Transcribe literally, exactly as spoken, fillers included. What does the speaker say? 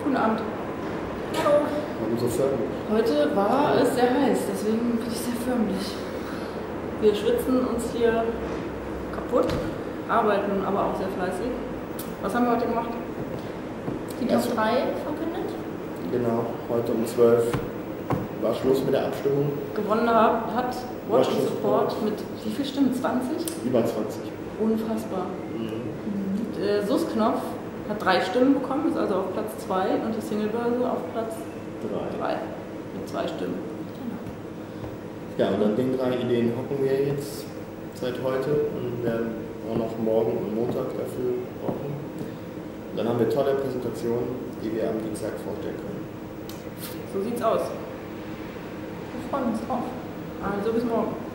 Guten Abend. Hallo. Warum so förmlich? Heute war es sehr heiß, deswegen bin ich sehr förmlich. Wir schwitzen uns hier kaputt, arbeiten aber auch sehr fleißig. Was haben wir heute gemacht? Die Top drei verkündet? Genau, heute um zwölf war Schluss mit der Abstimmung. Gewonnen hat Watch and Support mit wie viel Stimmen? zwanzig? Über zwanzig. Unfassbar. Mhm. Der S U S-Knopf hat drei Stimmen bekommen, ist also auf Platz zwei und die Singlebörse auf Platz drei mit zwei Stimmen. Ja, und an den drei Ideen hocken wir jetzt seit heute und werden auch noch morgen und Montag dafür brauchen. Und dann haben wir tolle Präsentationen, die wir am Dienstag vorstellen können. So sieht's aus. Wir freuen uns drauf. Also bis morgen.